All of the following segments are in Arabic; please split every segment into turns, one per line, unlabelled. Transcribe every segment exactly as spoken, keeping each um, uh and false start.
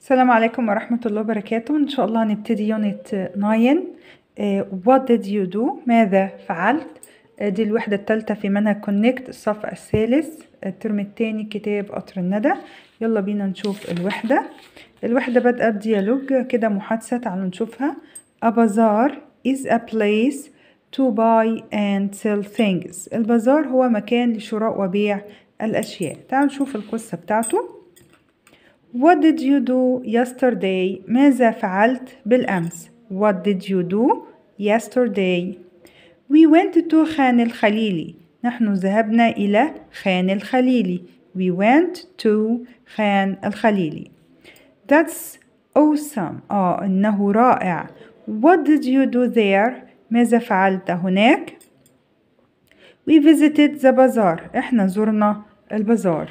السلام عليكم ورحمة الله وبركاته. إن شاء الله هنبتدي يونت تسعة. What did you do؟ ماذا فعلت؟ دي الوحدة الثالثة في منهج كونكت الصف الثالث الترم الثاني كتاب قطر الندى. يلا بينا نشوف الوحدة. الوحدة بدأت بديالوج كده محادثة، تعالوا نشوفها. A bazaar is a place to buy and sell things. البازار هو مكان لشراء وبيع الأشياء. تعالوا نشوف القصة بتاعته. What did you do yesterday؟ ماذا فعلت بالأمس؟ What did you do yesterday؟ We went to خان الخليلي. نحن ذهبنا إلى خان الخليلي. We went to خان الخليلي. That's awesome. آه إنه رائع. What did you do there؟ ماذا فعلت هناك؟ We visited the bazaar. إحنا زرنا البازار.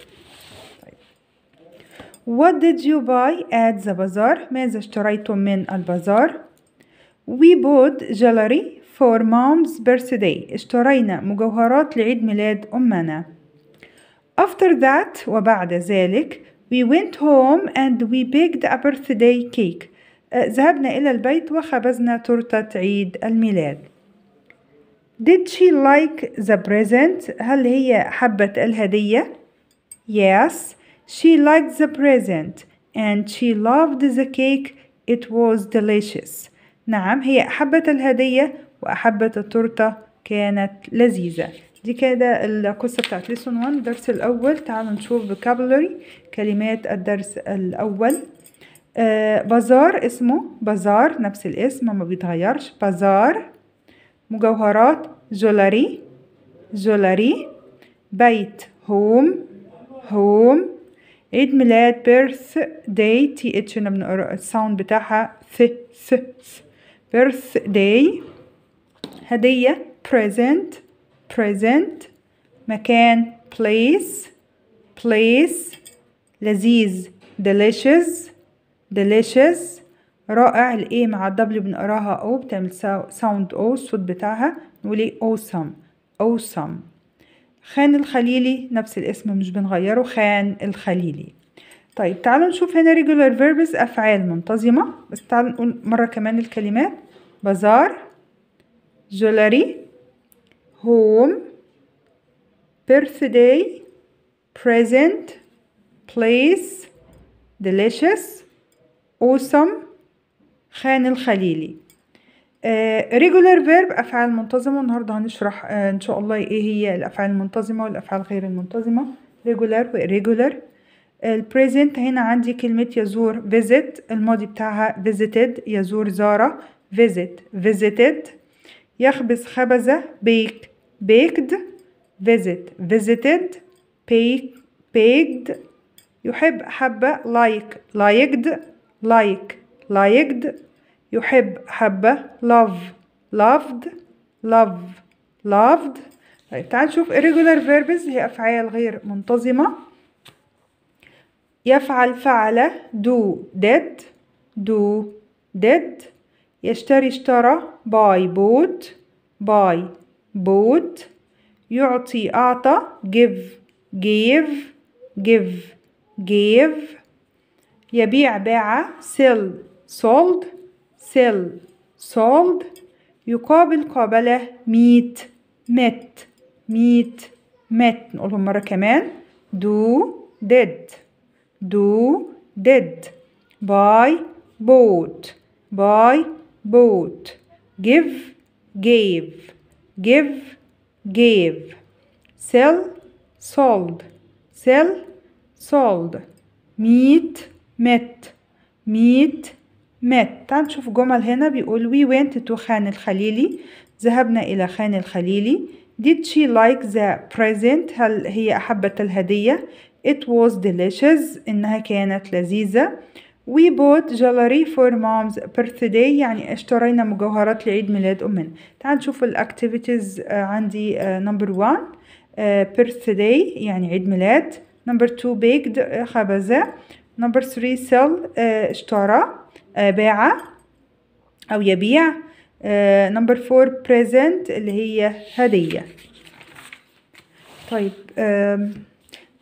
What did you buy at the bazaar؟ ماذا اشتريتم من البازار؟ We bought jewelry for mom's birthday. اشترينا مجوهرات لعيد ميلاد أمنا. After that وبعد ذلك we went home and we baked a birthday cake. ذهبنا إلى البيت وخبزنا تورتة عيد الميلاد. Did she like the present؟ هل هي حبت الهدية؟ Yes. She liked the present and she loved the cake. It was delicious. نعم هي أحبت الهدية وأحبت التورتة، كانت لذيذة. دي كده القصة بتاعت lesson واحد الدرس الأول. تعالوا نشوف vocabulary كلمات الدرس الأول. آه بازار اسمه بازار، نفس الاسم ما بيتغيرش. بازار. مجوهرات جولاري جولاري. بيت هوم هوم. عيد ميلاد بيرث داي، تي اتش هنا بنقرا الساوند بتاعها ث ث بيرث داي. هدية present present. مكان place place. لذيذ delicious delicious. رائع الاي مع الدبليو بنقراها او، بتعمل ساوند او الصوت بتاعها نقول awesome awesome. خان الخليلي نفس الاسم مش بنغيره، خان الخليلي. طيب تعالوا نشوف هنا regular verbs أفعال منتظمة. بس تعالوا نقول مرة كمان الكلمات. بازار جولاري home birthday present place delicious awesome خان الخليلي. ريجولار فيرب أفعال منتظمة. النهاردة هنشرح uh, إن شاء الله إيه هي الأفعال المنتظمة والأفعال غير المنتظمة. ريجولار وإريجولار. البريزنت هنا عندي كلمة يزور visit، الماضي بتاعها visited. يزور زار visit visited. يخبز خبز bake baked. visit visited bake baked. يحب حب like liked like liked. يحب حبة love loved love loved. طيب تعال نشوف irregular verbs هي أفعال غير منتظمة. يفعل فعل do did do did. يشتري اشترى buy bought buy bought. يعطي أعطى give gave give gave. يبيع باع sell sold sell sold. يقابل قابله meet met meet met. نقولهم مرة كمان. do did do did buy bought buy bought. give gave give gave. sell sold sell sold. meet met meet met. تعال نشوف جمل هنا. بيقول we went to خان الخليلي. ذهبنا إلى خان الخليلي. did she like the present؟ هل هي أحبت الهدية؟ it was delicious. إنها كانت لذيذة. we bought jewelry for mom's birthday. يعني اشترينا مجوهرات لعيد ميلاد أمنا. تعال نشوف الأكتيفيتيز. عندي نمبر واحد birthday يعني عيد ميلاد. نمبر اتنين baked خبز. نمبر ثلاثة sell اشترى باع أو يبيع. نمبر أربعة present اللي هي هدية. طيب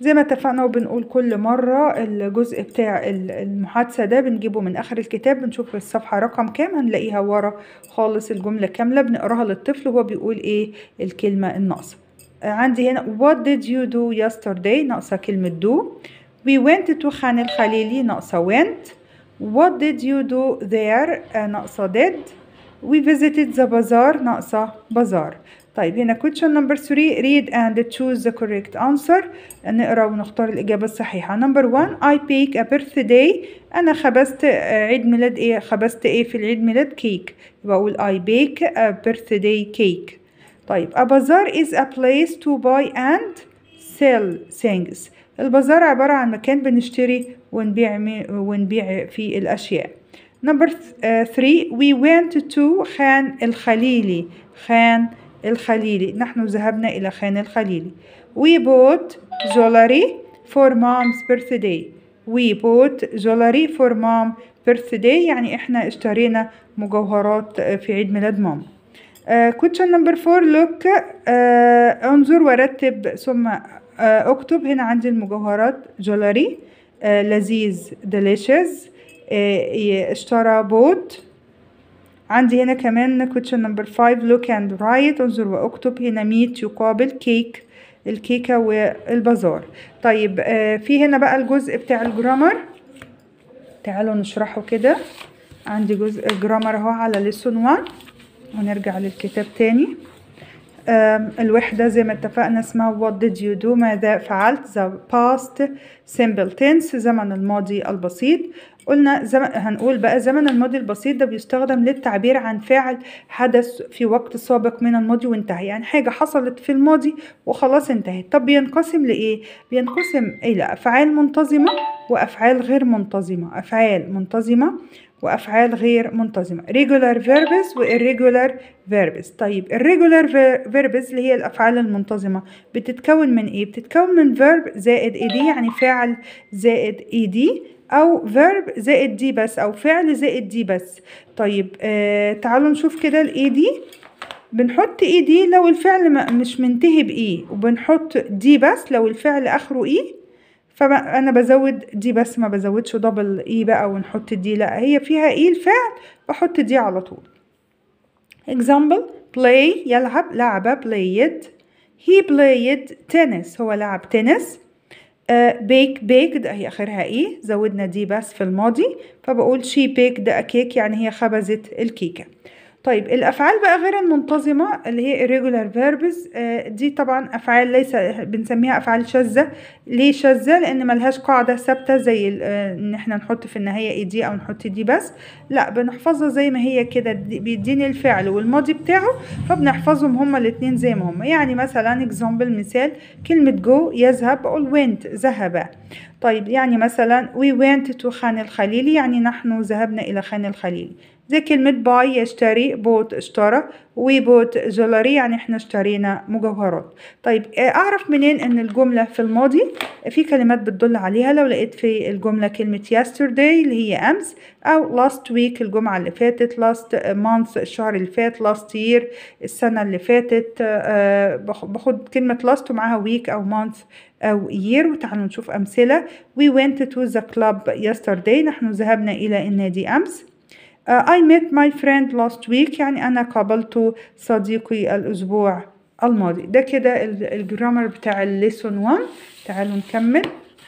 زي ما اتفقنا وبنقول كل مرة الجزء بتاع المحادثة ده بنجيبه من آخر الكتاب، بنشوف الصفحة رقم كام هنلاقيها ورا خالص الجملة كاملة، بنقراها للطفل وهو بيقول ايه الكلمة الناقصة. عندي هنا what did you do yesterday ناقصة كلمة do. we went to خان الخليلي ناقصة went. what did you do there ناقصة did. we visited the bazaar ناقصة bazaar. طيب هنا question number three read and choose the correct answer. نقرأ ونختار الإجابة الصحيحة. number one I bake a birthday. أنا خبزت عيد ميلاد إيه؟ خبزت إيه في العيد ميلاد؟ كيك. يبقى أقول I bake a birthday cake. طيب a bazaar is a place to buy and sell things. البازار عبارة عن مكان بنشتري ونبيع ونبيع فيه الأشياء. number three we went to خان الخليلي. خان الخليلي، نحن ذهبنا إلى خان الخليلي. we bought jewelry for mom's birthday. we bought jewelry for mom's birthday يعني إحنا اشترينا مجوهرات في عيد ميلاد ماما. uh, question number four look uh, انظر ورتب ثم uh, اكتب. هنا عندي المجوهرات jewelry uh, لذيذ delicious. uh, اشترى bought. عندي هنا كمان question number five look and write انظر واكتب. هنا meet يقابل كيك الكيكة والبازار. طيب آه في هنا بقى الجزء بتاع الجرامر، تعالوا نشرحه كده. عندي جزء الجرامر اهو على lesson one ونرجع للكتاب تاني. آه الوحدة زي ما اتفقنا اسمها what did you do ماذا فعلت. the past simple tense زمن الماضي البسيط. قلنا زمن هنقول بقى زمن الماضي البسيط ده بيستخدم للتعبير عن فعل حدث في وقت سابق من الماضي وانتهى، يعني حاجة حصلت في الماضي وخلاص انتهت. طب بينقسم لإيه؟ بينقسم إلى أفعال منتظمة وأفعال غير منتظمة. أفعال منتظمة وأفعال غير منتظمة regular verbs و irregular verbs. طيب irregular verbs اللي هي الأفعال المنتظمة بتتكون من إيه؟ بتتكون من verb زائد ed يعني فعل زائد ed أو verb زائد دي بس أو فعل زائد دي بس. طيب آه تعالوا نشوف كده ال ed. بنحط ed لو الفعل مش منتهي بإيه، وبنحط دي بس لو الفعل آخره إيه. فأنا بزود دي بس ما بزودش دبل إيه بقى ونحط دي، لا هي فيها إيه الفعل بحط دي على طول. example play يلعب لعبة played. he played tennis هو لعب تنس. بيك uh, بيكد هي آخرها إيه زودنا دي بس في الماضي فبقول she baked a cake يعني هي خبزت الكيكة. طيب الأفعال بقى غير المنتظمة اللي هي irregular verbs uh, دي طبعا أفعال ليس بنسميها أفعال شاذة. ليه شاذة؟ لأن ملهاش قاعدة ثابتة زي uh, إن احنا نحط في النهاية إيه دي أو نحط دي بس، لا بنحفظها زي ما هي كده. بيديني الفعل والماضي بتاعه فبنحفظهم هما الاتنين زي ما هما. يعني مثلا example مثال كلمة go يذهب بقول went ذهب. طيب يعني مثلا we went to خان الخليلي يعني نحن ذهبنا إلى خان الخليلي. زي كلمة باي يشتري بوت اشترى وي بوت جولري يعني احنا اشترينا مجوهرات. طيب اعرف منين ان الجملة في الماضي؟ في كلمات بتدل عليها. لو لقيت في الجملة كلمة yesterday اللي هي امس او last week الجمعة اللي فاتت، last month الشهر اللي فات، last year السنة اللي فاتت. أه باخد كلمة last ومعاها week او month أو year. وتعالوا نشوف أمثلة. we went to the club yesterday نحن ذهبنا إلى النادي أمس. uh, I met my friend last week يعني أنا قابلت صديقي الأسبوع الماضي. ده كده الجرامر بتاع الليسون واحد. تعالوا نكمل.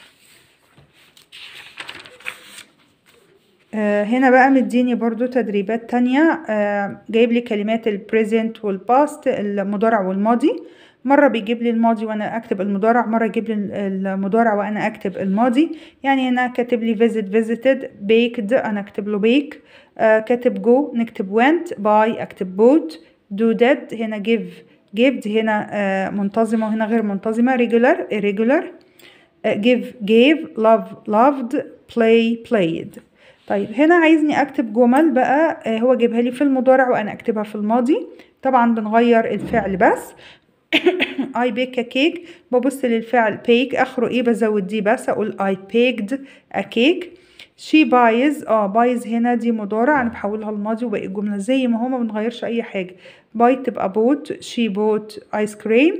آه هنا بقى مديني برضو تدريبات تانية. آه جايب لي كلمات البريزنت والباست المضارع والماضي. مرة بيجيب لي الماضي وأنا أكتب المضارع، مرة يجيب لي المضارع وأنا أكتب الماضي. يعني هنا كاتب لي visit visited baked أنا أكتب له bake. آه كاتب go نكتب went buy أكتب bought do did. هنا give gave هنا آه منتظمة وهنا غير منتظمة regular irregular. آه give gave love loved play played. طيب هنا عايزني أكتب جمل بقى. آه هو جايبها لي في المضارع وأنا أكتبها في الماضي. طبعا بنغير الفعل بس. I bake a cake ببص للفعل bake آخره إيه بزود دي بس أقول I baked a cake. she buys اه buys هنا دي مضارع أنا بحولها الماضي وباقي الجملة زي ما هو ما بنغيرش أي حاجة. buy تبقى bought she bought ice cream.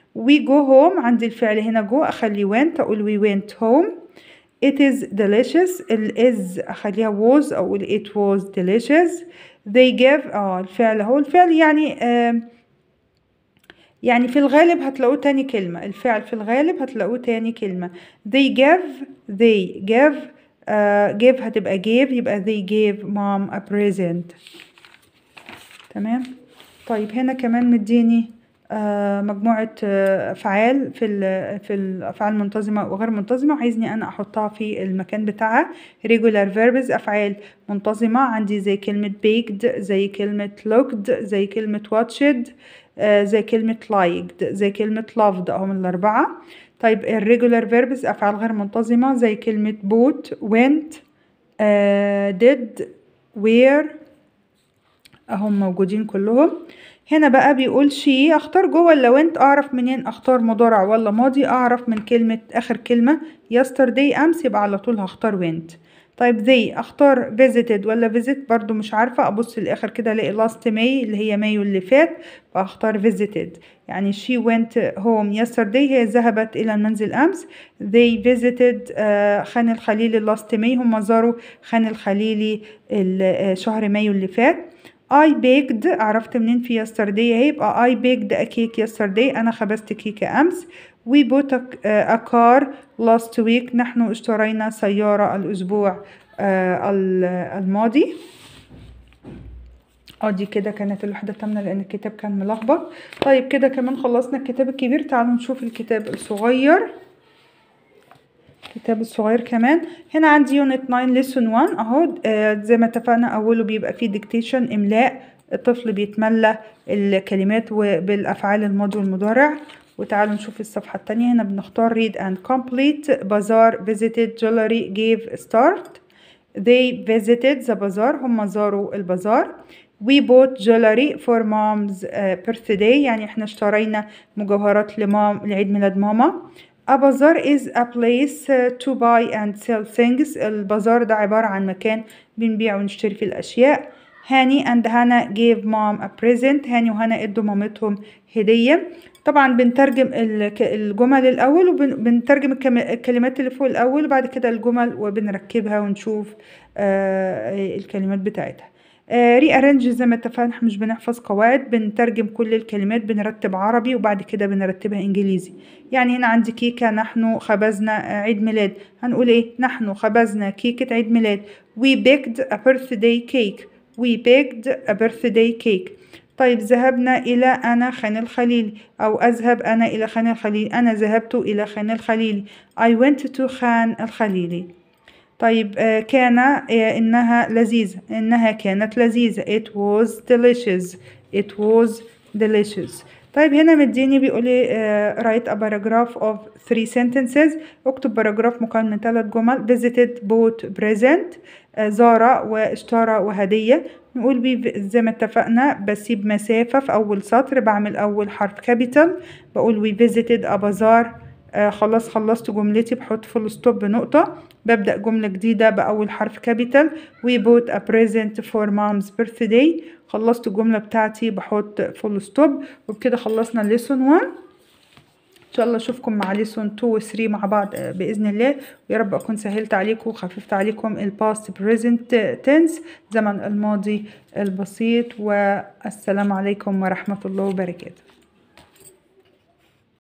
we go home عندي الفعل هنا go أخلي went أقول we went home. it is delicious ال is أخليها was أقول it was delicious. they gave اه الفعل هو الفعل يعني آه يعني في الغالب هتلاقوه تاني كلمة. الفعل في الغالب هتلاقوه تاني كلمة. they gave they gave uh, gave هتبقى gave يبقى they gave mom a present. تمام. طيب هنا كمان مديني آه مجموعة آه أفعال في في الأفعال المنتظمة وغير منتظمة وعايزني أنا أحطها في المكان بتاعها. regular verbs أفعال منتظمة عندي زي كلمة baked زي كلمة looked زي كلمة watched آه زي كلمة liked زي كلمة loved أهم الأربعة. طيب الريجولار verbs أفعال غير منتظمة زي كلمة bought went آه did were أهم موجودين كلهم. هنا بقى بيقول شي اختار جوه ولا وانت اعرف منين اختار مضارع ولا ماضي. اعرف من كلمة اخر كلمة yesterday امس يبقى على طول هختار وانت. طيب they اختار visited ولا visit برضو مش عارفة. ابص الاخر كده الاقي last May اللي هي مايو اللي فات فاختار visited. يعني she went home yesterday هي ذهبت الى المنزل امس. they visited uh, خان الخليلي last May هم زاروا خان الخليلي شهر مايو اللي فات. I baked عرفت منين في yesterday هيبقى I baked a cake yesterday أنا خبزت كيكة أمس. we bought a, a car last week نحن اشترينا سيارة الأسبوع uh, الماضي. اه دي كده كانت الوحدة التامنة لأن الكتاب كان ملخبط. طيب كده كمان خلصنا الكتاب الكبير. تعالوا نشوف الكتاب الصغير. الكتاب الصغير كمان هنا عندي يونت تسعة lesson واحد اهو آه زي ما اتفقنا اوله بيبقى فيه ديكتيشن املاء. الطفل بيتملى الكلمات بالافعال الماضي والمضارع. وتعالوا نشوف الصفحة التانية. هنا بنختار read and complete. بازار visited jewelry gave start. they visited the bazaar هم زاروا البازار. we bought jewelry for mom's uh, birthday يعني احنا اشترينا مجوهرات لمام لعيد ميلاد ماما. A bazaar is a place to buy and sell things. البازار ده عبارة عن مكان بنبيع ونشتري فيه الأشياء. هاني and هانا gave mom a present. هاني وهانا ادوا مامتهم هدية. طبعا بنترجم الجمل الأول وبنترجم الكلمات اللي فوق الأول وبعد كده الجمل وبنركبها ونشوف آه الكلمات بتاعتها. ري ارانج زي ما اتفقنا احنا مش بنحفظ قواعد بنترجم كل الكلمات بنرتب عربي وبعد كده بنرتبها انجليزي. يعني هنا عندي كيكة نحن خبزنا عيد ميلاد هنقول ايه نحن خبزنا كيكة عيد ميلاد. we baked a birthday cake. we baked a birthday cake. طيب ذهبنا إلى أنا خان الخليلي أو أذهب أنا إلى خان الخليلي. أنا ذهبت إلى خان الخليلي. I went to خان الخليلي. طيب آه كان آه إنها لذيذة. إنها كانت لذيذة. it was delicious. it was delicious. طيب هنا مديني بيقولي آه write a paragraph of three sentences. اكتب باراجراف مكون من ثلاث جمل. visited bought present آه زار واشترى وهدية. نقول بي زي ما اتفقنا بسيب مسافة في أول سطر بعمل أول حرف كابيتال بقول we visited a bazaar. آه خلاص خلصت جملتي بحط فول ستوب بنقطة ببدأ جملة جديدة بأول حرف كابيتال. we bought a present for mom's birthday. خلصت الجملة بتاعتي بحط فول ستوب. وبكده خلصنا الليسون واحد. إن شاء الله أشوفكم مع ليسون اتنين و تلاتة مع بعض بإذن الله. ويا رب أكون سهلت عليكم وخففت عليكم الباست بريزنت تنس زمن الماضي البسيط. والسلام عليكم ورحمة الله وبركاته.